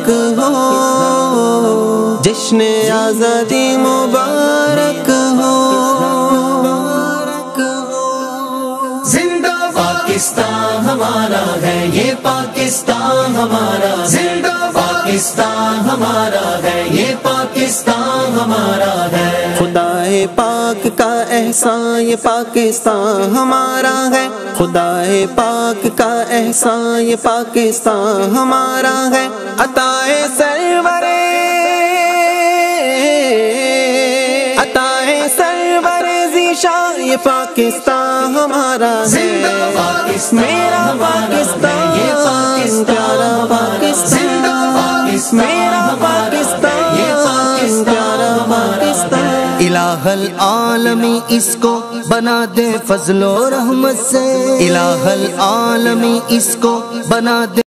ہو، جشن آزادی مبارک ہو۔ زندہ پاکستان ہمارا ہے، یہ پاکستان ہمارا، زندہ پاکستان ہمارا ہے، یہ پاکستان ہمارا ہے۔ خدائے پاک کا احسان یہ پاکستان ہمارا ہے، خدائے پاک کا احسان یہ پاکستان ہمارا ہے۔ عطائے سرور ذیشان یہ پاکستان ہمارا ہے۔ میرا پاکستان پیارا پاکستان، میرا پاکستان پیارا پاکستان۔ الہ العالمی اس کو بنا دے فضل و رحمت سے، الہ العالمی اس کو بنا دے